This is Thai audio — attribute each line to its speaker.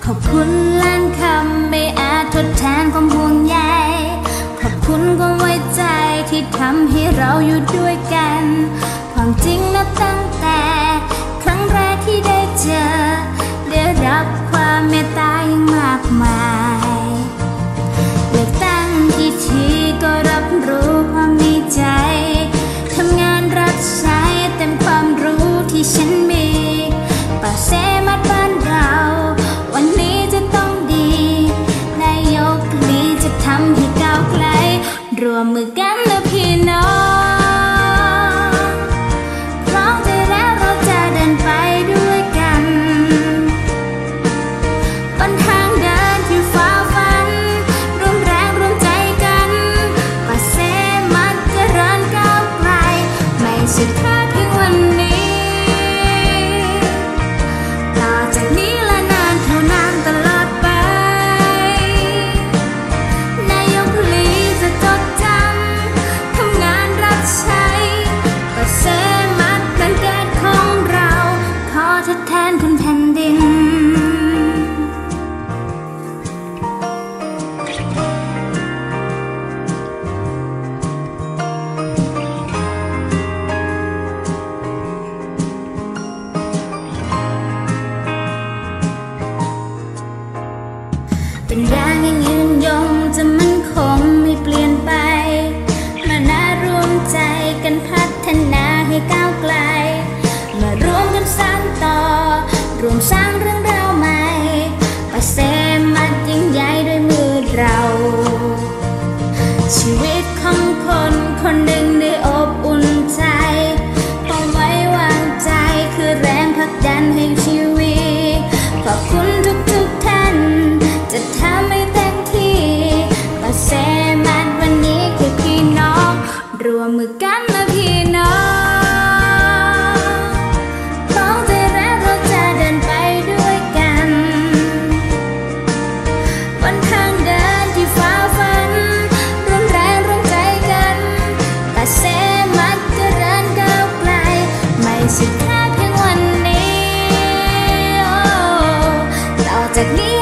Speaker 1: ขอบคุณล้านคำไม่อาจทดแทนความห่วงใยขอบคุณความไว้ใจที่ทำให้เราอยู่ด้วยกันความจริงนับตั้งแต่ครั้งแรกที่ได้เจอได้รับความเมตตาอย่างมากมายเลือกตั้งกี่ทีก็รับรู้ความในใจทำงานรับใช้เต็มความรู้ที่ฉันมีป่าเซมัดบ้านเราวันนี้จะต้องดีนายกลีจะทำให้ก้าวไกลรวมมือกันนะพี่น้องพร้อมใจแล้วเราจะเดินไปด้วยกันบนทางเดินที่ฟ้าฟันร่วมแรงร่วมใจกันป่าเซมัดจะเดินก้าวไกลไม่ใช่แค่เพียงวันนี้ต่อจากนี้และนานเท่านานตลอดไปนายกลีจะจดจำทำงานรับใช้ป่าเซมัดเป็นแกนของเราขอทดแทนคุณแผ่นดินเป็นแรงยังยืนยงจะมั่นคงไม่เปลี่ยนไปมาน่ารวมใจกันพัฒนาให้ก้าวไกลมารวมกันสานต่อรวมสร้างเรื่องราวใหม่ป่าเซมัดยิ่งใหญ่ด้วยมือเราชีวิตของคนคนหนึ่งได้อบอุ่นใจความไว้วางใจคือแรงผลักดันให้ชีวิตขอบคุณทุกท่านจะทำให้เต็มที่ป่าเซมัดวันนี้คือพี่น้องรวมมือกันนะพี่น้องพร้อมใจแล้วเราจะเดินไปด้วยกันบนทางเดินที่ฟ้าฟันร่วมแรงร่วมใจกันป่าเซมัดจะเดินก้าวไกลไม่ใช่แค่เพียงวันนี้ต่อจากนี้